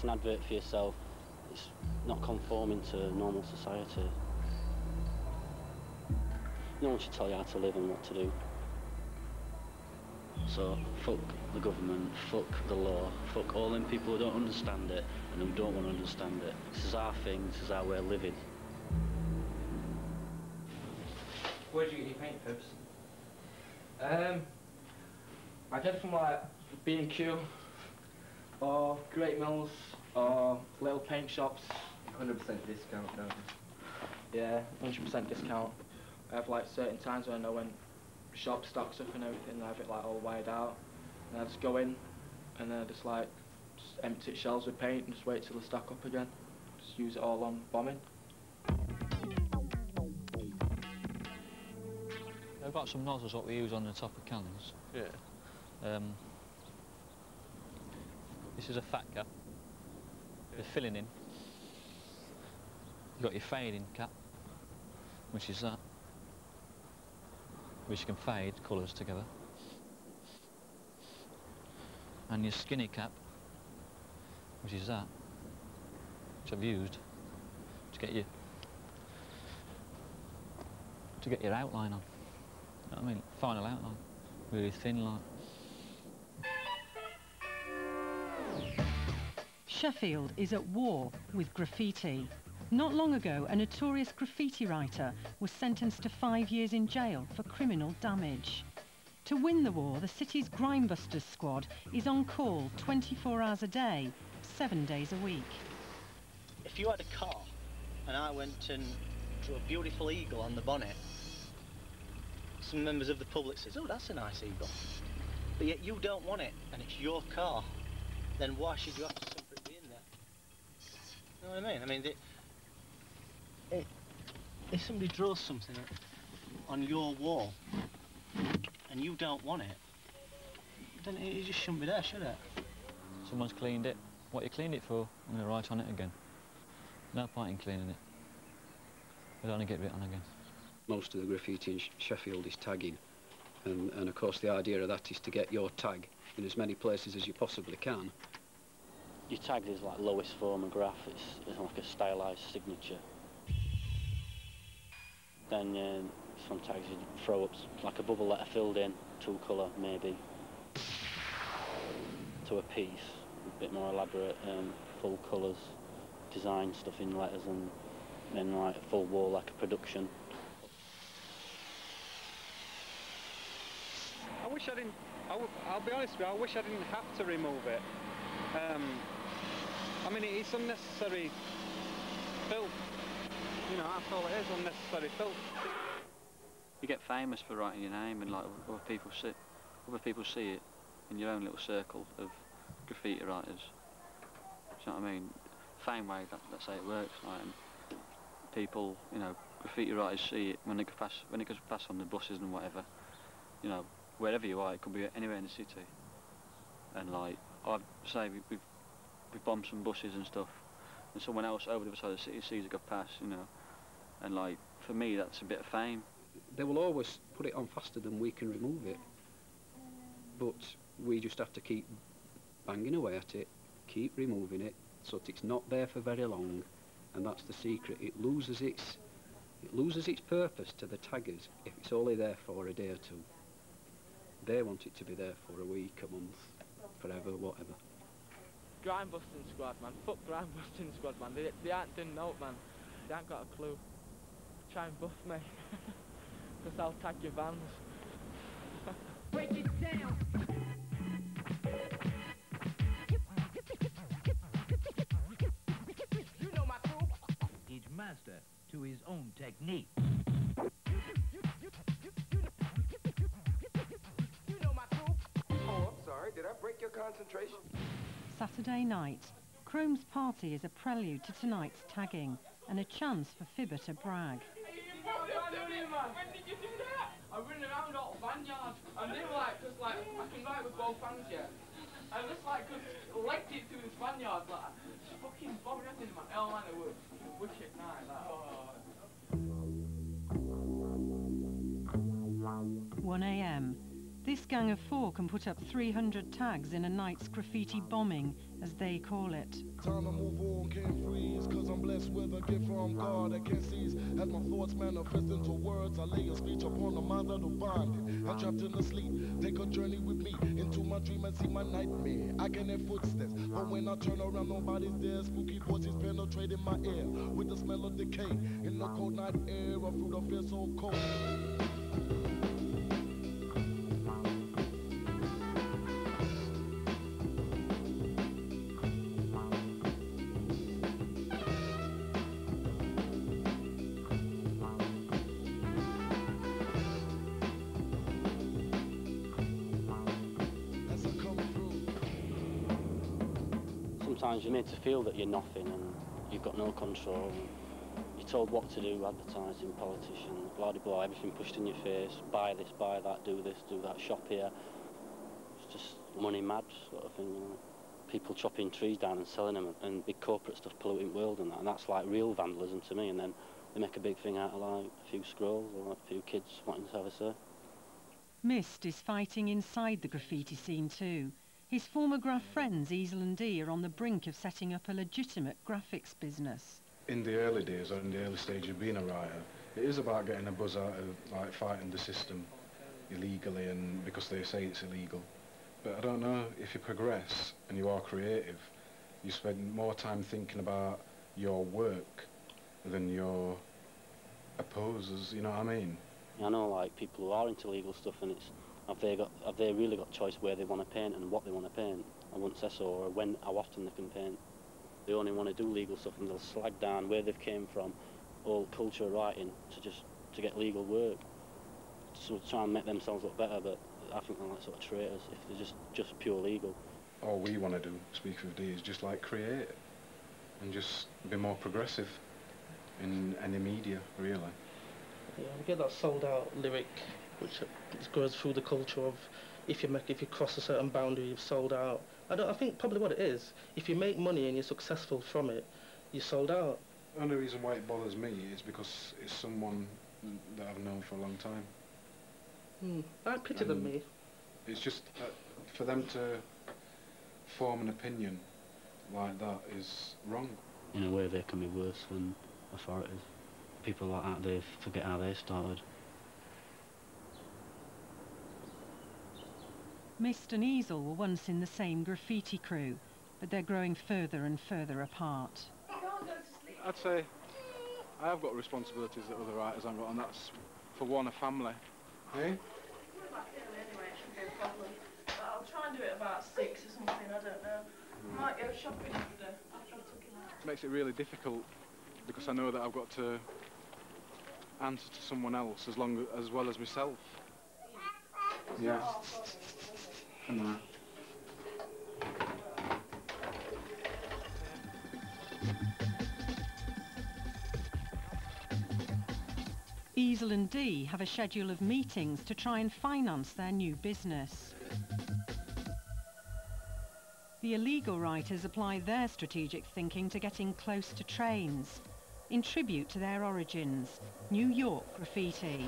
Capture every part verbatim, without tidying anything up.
it's an advert for yourself. It's not conforming to normal society. No one should tell you how to live and what to do. So, fuck the government, fuck the law, fuck all them people who don't understand it and who don't want to understand it. This is our thing, this is our way of living. Where do you get your paint, Pibs? Um, I get it from like B and Q or Great Mills or little paint shops. one hundred percent discount, don't you? Yeah, one hundred percent discount. I have like certain times when I know when shop stocks up and everything, and I have it like all wired out. And I just go in and then I just like just empty shelves with paint and just wait till they stock up again. Just use it all on bombing. I've got some nozzles what we use on the top of cans. Yeah. Um, this is a fat cap. The filling in. You've got your fading cap, which is that, which you can fade colours together. And your skinny cap, which is that, which I've used to get your to get your outline on. You know what I mean? Final outline, really thin like. Sheffield is at war with graffiti. Not long ago, a notorious graffiti writer was sentenced to five years in jail for criminal damage. To win the war, the city's Grimebusters squad is on call twenty-four hours a day, seven days a week. If you had a car and I went and drew a beautiful eagle on the bonnet, some members of the public says, oh, that's a nice eagle. But yet you don't want it and it's your car, then why should you have to suffer it being there? You know what I mean? I mean, the, it, if somebody draws something on your wall and you don't want it, then it, it just shouldn't be there, should it? Someone's cleaned it. What you cleaned it for, I'm going to write on it again. No point in cleaning it. It'll only get written again. Most of the graffiti in Sheffield is tagging, and, and of course the idea of that is to get your tag in as many places as you possibly can. Your tag is like lowest form of graph, it's, it's like a stylised signature. Then um, some tags you throw up like a bubble letter filled in, two colour maybe, to a piece, a bit more elaborate, um, full colours, design stuff in letters, and then like a full wall like a production. I wish I didn't, I w I'll be honest with you, I wish I didn't have to remove it. Um, I mean, it's unnecessary filth. You know, that's all it is, unnecessary filth. You get famous for writing your name, and like other people see, other people see it in your own little circle of graffiti writers. Do you know what I mean? Fame way, that, that's how it works. Like, and people, you know, graffiti writers see it when they go past, when it goes past on the buses and whatever. You know, wherever you are, it could be anywhere in the city. And like, I'd say we, we've we've bombed some buses and stuff, and someone else over the other side of the city sees it go past, you know. And like, for me, that's a bit of fame. They will always put it on faster than we can remove it, but we just have to keep banging away at it, keep removing it, so that it's not there for very long, and that's the secret. It loses its, it loses its purpose to the taggers if it's only there for a day or two. They want it to be there for a week, a month, forever, whatever. Grime busting squad, man. Fuck grime busting squad, man. They, they aren't doing note, man. They ain't got a clue. Try and buff me. Because I'll tag your vans. Break it down. You know my crew. Each master to his own technique. You know my crew. Oh, I'm sorry. Did I break your concentration? Saturday night. Chrome's party is a prelude to tonight's tagging and a chance for Fibber to brag. When did you do that? I ran around all vineyards, and they were like, cause like, I can write with both hands, yeah. And just like, cause legged it through this vineyard, like, just fucking bombing everything, man. Oh man, it was wicked night, like. one A M This gang of four can put up three hundred tags in a night's graffiti bombing, as they call it. Time to move on, can't freeze, cause I'm blessed with a gift from God that can't cease. As my thoughts manifest into words, I lay a speech upon the mind that will bind it. I'm trapped in the sleep, take a journey with me into my dream and see my nightmare. I can hear footsteps, but when I turn around, nobody's there. Spooky voices penetrating my ear with the smell of decay in the cold night air. A fruit of fear so cold. Sometimes you're made to feel that you're nothing and you've got no control. You're told what to do, advertising, politicians, blah blah blah, everything pushed in your face. Buy this, buy that, do this, do that, shop here. It's just money mad sort of thing, you know. People chopping trees down and selling them, and big corporate stuff polluting the world and that. And that's like real vandalism to me. And then they make a big thing out of like a few scrolls or like a few kids wanting to have a say. Mist is fighting inside the graffiti scene too. His former graph friends, Easel and Dee, are on the brink of setting up a legitimate graphics business. In the early days, or in the early stage of being a writer, it is about getting a buzz out of like fighting the system illegally, and because they say it's illegal. But I don't know, if you progress and you are creative, you spend more time thinking about your work than your opposers, you know what I mean? I know like people who are into legal stuff, and it's have they got have they really got choice where they want to paint and what they want to paint? I wouldn't say so, or when how often they can paint. They only want to do legal stuff, and they'll slag down where they've came from, all culture writing, to just to get legal work, to try and make themselves look better. But I think they're like sort of traitors if they're just just pure legal. All we want to do, speak with D, is just like create and just be more progressive in any media, really. Yeah, we get that sold out lyric, which goes through the culture of if you make if you cross a certain boundary, you've sold out. I don't. I think probably what it is, if you make money and you're successful from it, you're sold out. The only reason why it bothers me is because it's someone that I've known for a long time. Hmm. I pity them, me. It's just uh, for them to form an opinion like that is wrong. In a way, they can be worse than authorities. People like that, they forget how they started. Mist and Easel were once in the same graffiti crew, but they're growing further and further apart. I'd say I have got responsibilities that other writers haven't got, and that's, for one, a family. Hey? I'll try and do it about six or something, I don't know. I might go shopping after, after I've took him out. It makes it really difficult because I know that I've got to answer to someone else as long as well as myself. Yeah. Come on. Easel and Dee have a schedule of meetings to try and finance their new business. The illegal writers apply their strategic thinking to getting close to trains, in tribute to their origins, New York graffiti.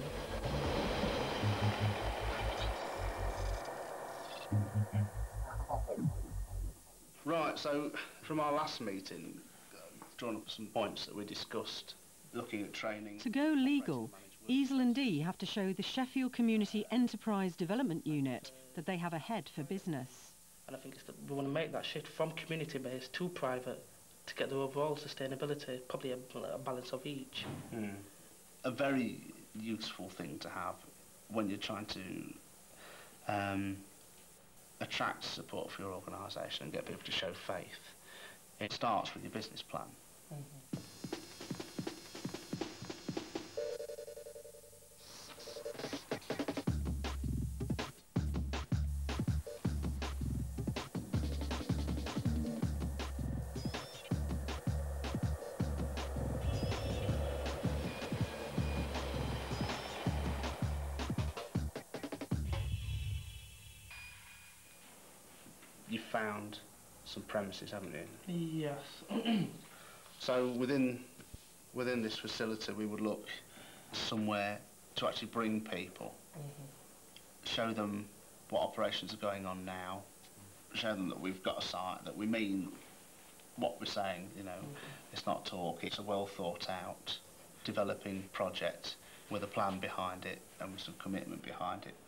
Right, so from our last meeting, uh, drawn up some points that we discussed, looking at training. To go legal, Easel and Dee have to show the Sheffield Community Enterprise Development Unit that they have a head for business. And I think it's that we want to make that shift from community-based to private to get the overall sustainability, probably a, a balance of each. Mm. A very useful thing to have when you're trying to um, attract support for your organisation and get people to show faith. It starts with your business plan. Mm-hmm. You found some premises, haven't you? Yes. So within within this facility, we would look somewhere to actually bring people, mm-hmm. show them what operations are going on now, show them that we've got a site, that we mean what we're saying, you know. It's not talk, it's a well thought out, developing project with a plan behind it and with some commitment behind it.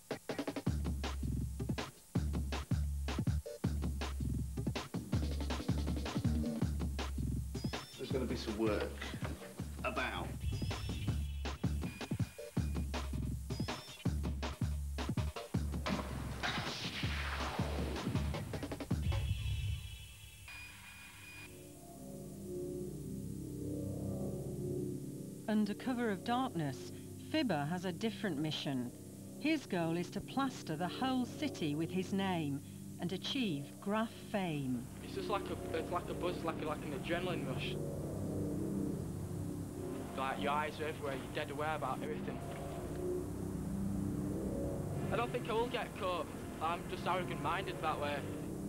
There's going to be some work about. Under cover of darkness, Fibber has a different mission. His goal is to plaster the whole city with his name and achieve graph fame. It's just like a, it's like a buzz, like a, like an adrenaline rush. Like your eyes are everywhere, you're dead aware about everything. I don't think I will get caught. I'm just arrogant-minded that way.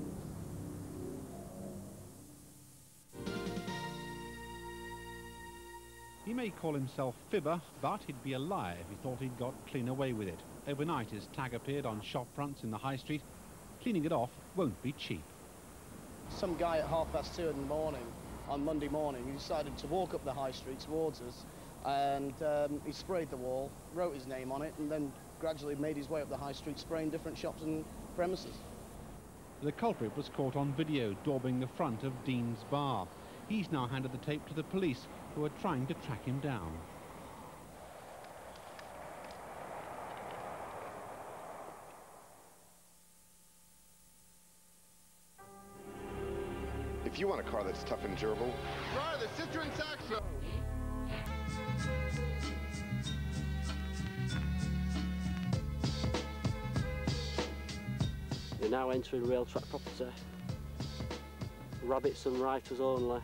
He may call himself Fibber, but he'd be a liar if he thought he'd got clean away with it. Overnight, his tag appeared on shop fronts in the high street. Cleaning it off won't be cheap. Some guy at half past two in the morning, on Monday morning, he decided to walk up the high street towards us, and um, he sprayed the wall, wrote his name on it, and then gradually made his way up the high street, spraying different shops and premises. The culprit was caught on video daubing the front of Dean's Bar. He's now handed the tape to the police, who are trying to track him down. If you want a car that's tough and durable, try the Citroen Saxo. You're now entering rail track property. Rabbits and writers only.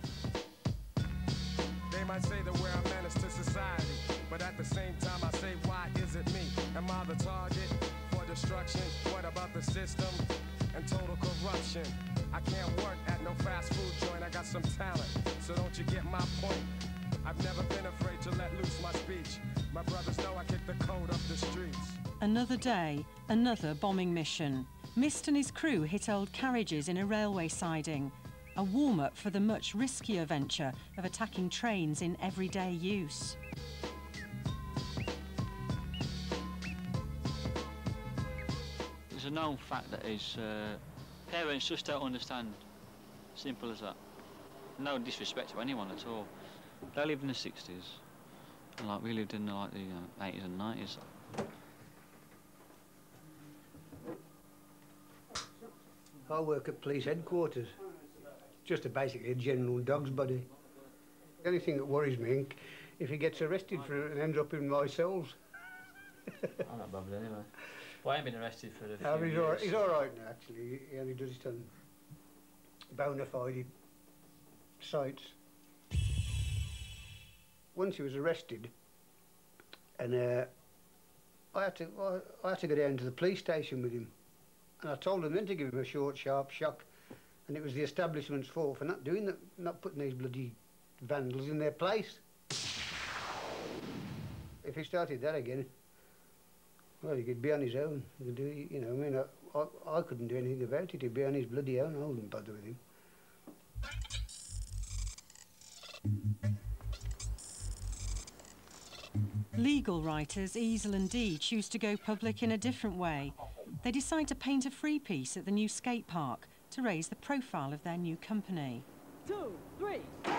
They might say that we're a menace to society, but at the same time I say, why is it me? Am I the target for destruction? What about the system and total corruption? I can't work at no fast food joint, I got some talent, so don't you get my point? I've never been afraid to let loose my speech. My brothers know I kick the code up the streets. Another day, another bombing mission. Mist and his crew hit old carriages in a railway siding, a warm-up for the much riskier venture of attacking trains in everyday use. It's a known fact that is, uh, parents just don't understand. Simple as that. No disrespect to anyone at all. They lived in the sixties, and like we lived in the, like the you know, eighties and nineties. I work at police headquarters. Just a basically a general dog's body. The only thing that worries me, if he gets arrested for it and ends up in my cells. I'm not bothered anyway. Well, I ain't been arrested for a few no, he's years. all right, he's all right now, actually. He only does it on bona fide sites. Once he was arrested, and uh, I had to I, I had to go down to the police station with him, and I told him then to give him a short, sharp shock, and it was the establishment's fault for not doing that, not putting these bloody vandals in their place. If he started that again, well, he could be on his own. He could do, you know, I mean, I, I, I couldn't do anything about it. He'd be on his bloody own. I wouldn't bother with him. Legal writers Easel and Dee choose to go public in a different way. They decide to paint a free piece at the new skate park to raise the profile of their new company. Two, three,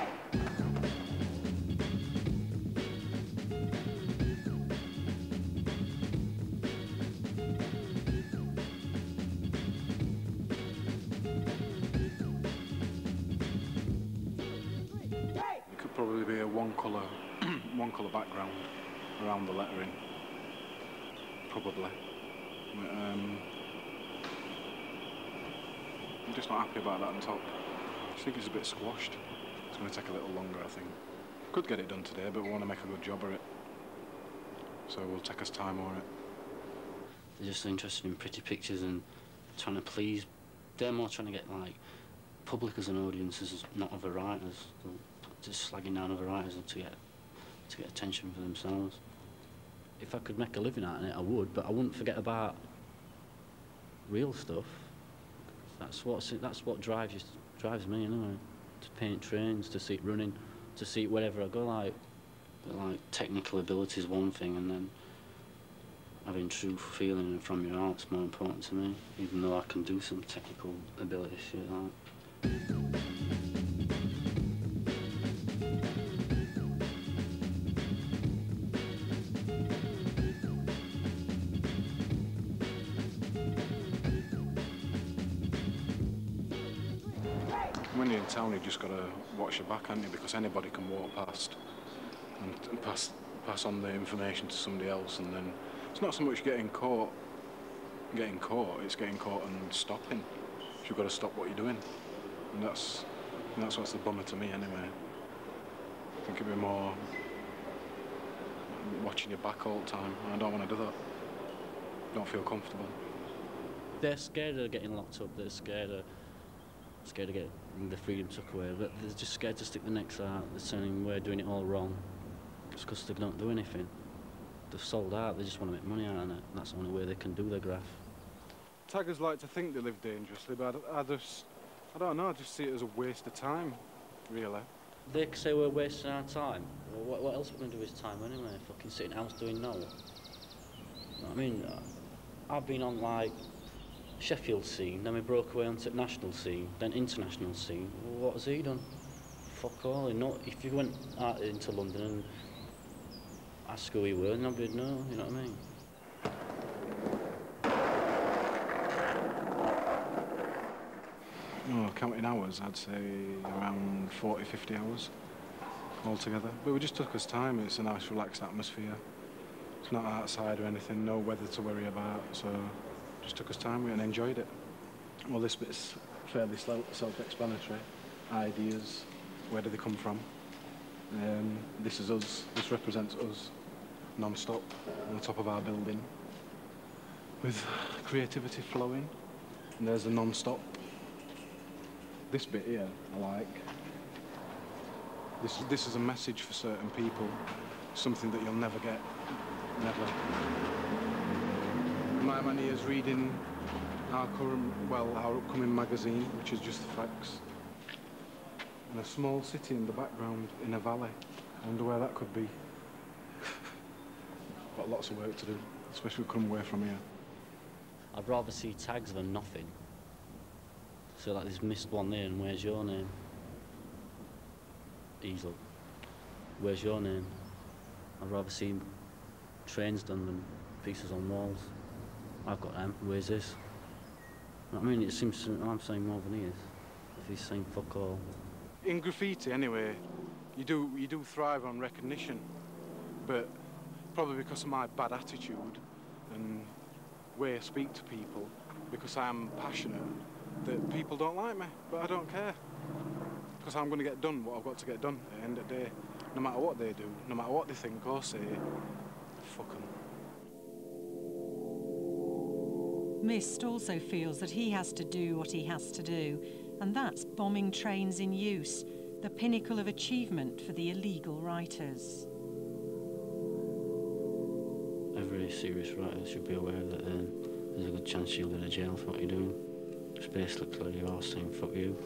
It could probably be a one colour, one colour background around the lettering, probably. But, um, I'm just not happy about that on top. I think it's a bit squashed. It's going to take a little longer, I think. Could get it done today, but we want to make a good job of it. So we'll take us time on it. They're just interested in pretty pictures and trying to please. They're more trying to get like public as an audience, as not other writers. Just slagging down other writers to get to get attention for themselves. If I could make a living out of it, I would, but I wouldn't forget about real stuff. That's what's that's what drives you, drives me anyway. To paint trains, to see it running, to see it wherever I go. Like, like technical ability is one thing, and then having true feeling from your heart's more important to me. Even though I can do some technical ability shit like. When you're in town, you've just got to watch your back, haven't you? Because anybody can walk past and, and pass pass on the information to somebody else, and then it's not so much getting caught, getting caught. It's getting caught and stopping. So you've got to stop what you're doing, and that's and that's what's the bummer to me anyway. I think it'd be more watching your back all the time. I don't want to do that. Don't feel comfortable. They're scared of getting locked up. They're scared of scared of getting the freedom took away, but they're just scared to stick the necks out. They're saying we're doing it all wrong. It's because they don't do anything. They've sold out. They just want to make money out of it. That's the only way they can do their graft. Taggers like to think they live dangerously, but I, I just, I don't know. I just see it as a waste of time, really. They say we're wasting our time. Well, what, what else are we going to do with his time anyway? Fucking sitting in the house doing no. You know what I mean? I've been on like Sheffield scene, then we broke away onto national scene, then international scene. Well, what has he done? Fuck all. You know, if you went out into London and asked who he were, nobody'd know, you know what I mean? Oh, counting hours, I'd say around forty, fifty hours altogether. But it just took us time. It's a nice, relaxed atmosphere. It's not outside or anything, no weather to worry about, so just took us time and enjoyed it. Well, this bit's fairly self-explanatory. Ideas, where do they come from? Um, this is us, this represents us, non-stop, on the top of our building, with creativity flowing. And there's the non-stop. This bit here, I like. This, this is a message for certain people, something that you'll never get, never. My man here is reading our current, well, our upcoming magazine, which is Just the Facts. And a small city in the background, in a valley. I wonder where that could be. Got lots of work to do, especially coming away from here. I'd rather see tags than nothing. So like this missed one there, and where's your name? Easel. Where's your name? I'd rather see trains done than pieces on walls. I've got them. Where's this? I mean, it seems to, I'm saying more than he is. If he's saying fuck all. In graffiti, anyway, you do you do thrive on recognition, but probably because of my bad attitude and way I speak to people, because I'm passionate, that people don't like me, but I don't care. Because I'm going to get done what I've got to get done at the end of the day. No matter what they do, no matter what they think or say, fuck them. Mist also feels that he has to do what he has to do, and that's bombing trains in use, the pinnacle of achievement for the illegal writers. Every serious writer should be aware that uh, there's a good chance you'll go to jail for what you're doing. It's basically you're saying fuck you.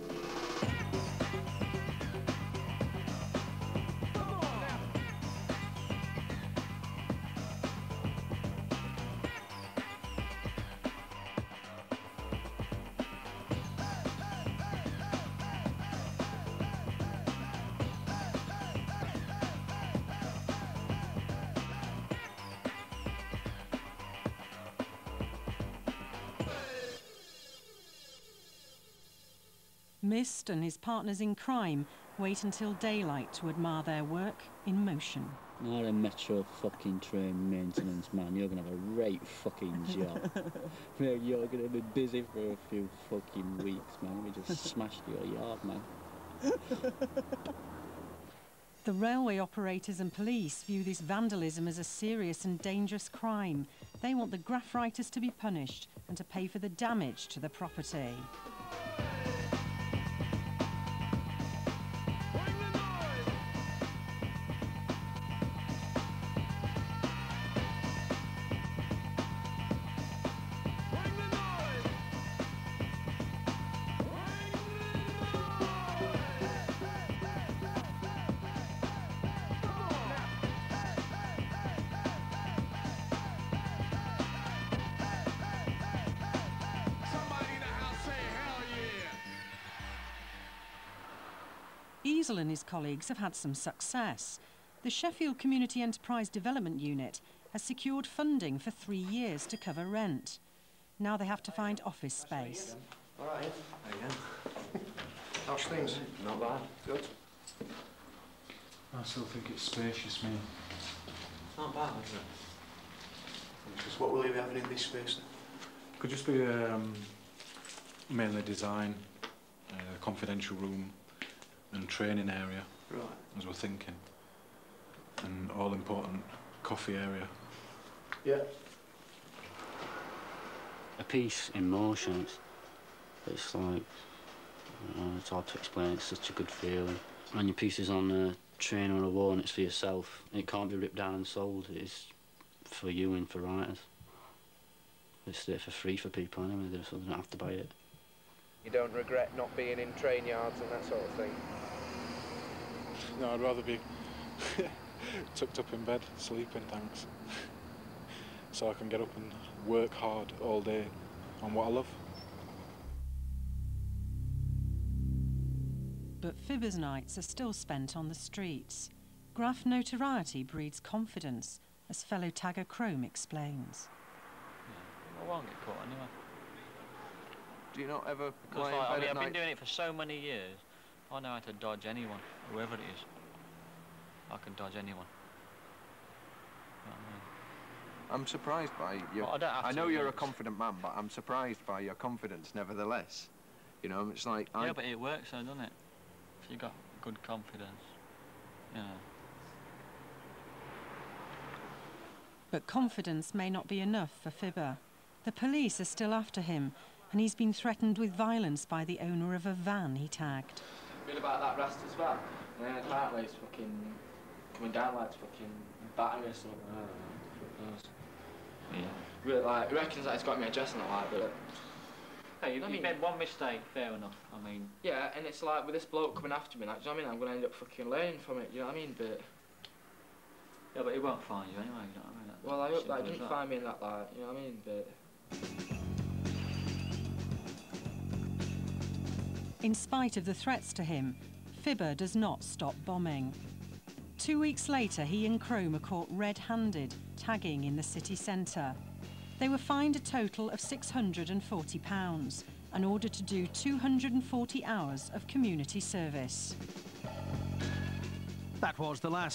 Mist and his partners in crime wait until daylight to admire their work in motion. You're a metro fucking train maintenance man. You're gonna have a great fucking job. Man, you're gonna be busy for a few fucking weeks, man. We just smashed your yard, man. The railway operators and police view this vandalism as a serious and dangerous crime. They want the graft writers to be punished and to pay for the damage to the property. Basil and his colleagues have had some success. The Sheffield Community Enterprise Development Unit has secured funding for three years to cover rent. Now they have to find office space. All right. There you go. How's things? Not bad. Good. I still think it's spacious, mate. It's not bad, is it? Just what will you be having in this space then? Could just be um, mainly design, uh, confidential room, and training area. Right. As we're thinking, and all important coffee area. Yeah. A piece in motion. It's, it's like, you know, it's hard to explain. It's such a good feeling. When your piece is on a train or a wall and it's for yourself, it can't be ripped down and sold. It's for you and for writers. It's there for free for people anyway, so they don't have to buy it. You don't regret not being in train yards and that sort of thing? No, I'd rather be tucked up in bed, sleeping, thanks. So I can get up and work hard all day on what I love. But Fibbers nights are still spent on the streets. Graph notoriety breeds confidence, as fellow tagger Chrome explains. Yeah, I won't get caught anyway. Do you not ever Because lie like, in I bed mean, at I've night? been doing it for so many years, I know how to dodge anyone, whoever it is. I can dodge anyone. You know what I mean? I'm surprised by you. Well, I don't have I to know be you're a honest. confident man, but I'm surprised by your confidence nevertheless. You know, it's like I... Yeah, but it works though, doesn't it? If you got good confidence, you know. But confidence may not be enough for Fibber. The police are still after him, and he's been threatened with violence by the owner of a van he tagged. Been about that Rasta's van, and then apparently it's fucking coming down like it's fucking battering or something. I don't know. Yeah. Really, like, he reckons that it's got me addressing it like, but... Hey, you've I mean, made one mistake, fair enough. I mean... Yeah, and it's like, with this bloke coming after me, like, do you know what I mean? I'm going to end up fucking learning from it, you know what I mean? But... Yeah, but he won't find you anyway, you know what I mean? That, Well, I hope that simple he as didn't that. find me in that light, you know what I mean? But... In spite of the threats to him, Fibber does not stop bombing. Two weeks later, he and Chrome are caught red-handed, tagging in the city centre. They were fined a total of six hundred and forty pounds and ordered to do two hundred and forty hours of community service. That was the last